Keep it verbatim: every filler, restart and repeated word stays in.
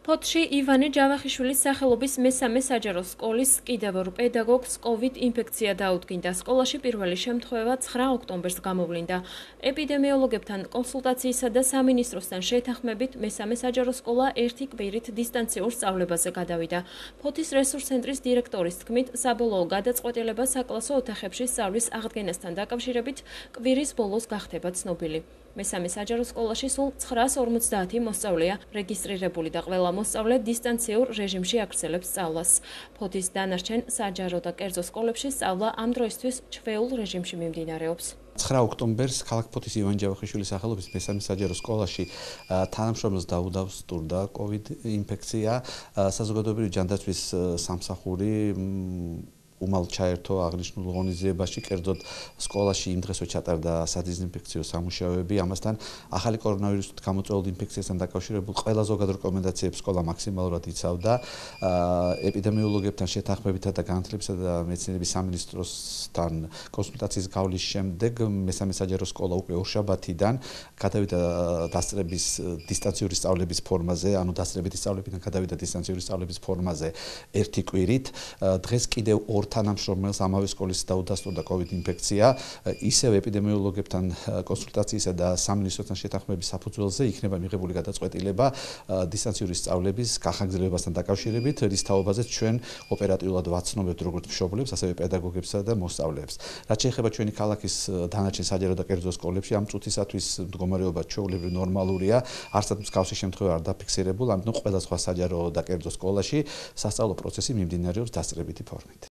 ფოთში ივანე ჯავახიშვილის სახელობის მესამე საჯარო სკოლის კიდევ ორ პედაგოგს კოვიდ ინფექცია დაუდგინდა. სკოლაში პირველი შემთხვევა ცხრა ოქტომბერს გამოვლინდა. ეპიდემიოლოგებთან კონსულტაციისა და სამინისტროსთან შეთანხმებით მესამე საჯარო სკოლა ერთი კვირით დისტანციურ სწავლებაზე გადავიდა. ფოთის რესურს ცენტრის დირექტორის თქმით, საბოლოო გადაწყვეტილება საკლასო ოთახებში სწავლის აღდგენასთან დაკავშირებით კვირის ბოლოს გახდება ცნობილი. მესამე საჯარო სკოლაში სულ ცხრას ორმოცდაათი მოსწავლეა რეგისტრირებული და ყველა მოსწავლე დისტანციურ რეჟიმში აგრძელებს სწავლას. ფოთის დანარჩენ საჯარო და კერძო სკოლებში სწავლა ამ დროისთვის ჩვეულ რეჟიმში მიმდინარეობს. ცხრა ოქტომბერს ქალაქ ფოთის ივანე ჯავახიშვილის სახელობის მესამე საჯარო სკოლაში თანამშრომლებს დაუდავსტურდა კოვიდ ინფექცია. საზოგადოებრივი ჯანდაცვის სამსახური უმალ ჩაერთო აღნიშნულ ღონისძიებაში, კერძოდ სკოლაში იმ დღესვე ჩატარდა სადიზინფექციო სამუშაოები. ამასთან ახალი კორონავირუსით გამოწვეულ ინფექციასთან დაკავშირებულ ყველა ზოგად რეკომენდაციებს სკოლა მაქსიმალურად იცავდა. ეპიდემიოლოგებთან შეთანხმებითა და განათლებისა და მეცნიერების სამინისტროსთან კონსულტაციის გავლის შემდეგ მესამე საჯარო სკოლა უკვე ორშაბათიდან გადავიდა დასწრების დისტანციური სწავლების ფორმაზე, ანუ დასწრებითი სწავლებიდან გადავიდა დისტანციური სწავლების ფორმაზე ერთი კვირით. დღეს კიდევ ორ თანამშრომელს ამავე სკოლის დაუდასტურდა კოვიდ ინფექცია. ისევ ეპიდემიოლოგებთან კონსულტაციისა და სამინისტროსთან შეთანხმების საფუძველზე იქნება მიღებული გადაწყვეტილება დისტანციური სწავლების გახანგრძლივებასთან დაკავშირებით, რის თაობაზეც ჩვენ ოპერატიულად ვაცნობებთ როგორც მშობლებს, ასევე პედაგოგებსა და მოსწავლეებს. რაც შეეხება ჩვენი ქალაქის დანარჩენ საჯარო და კერძო სკოლებში, ამ წუთისათვის მდგომარეობა ჩვეულებრივ ნორმალურია, არცად მსგავსი შემთხვევა არ დაფიქსირებულ, ამიტომ ყველა სხვა საჯარო და კერძო სკოლაში სასწავლო პროცესი მიმდინარეობს დასწრებითი ფორმით.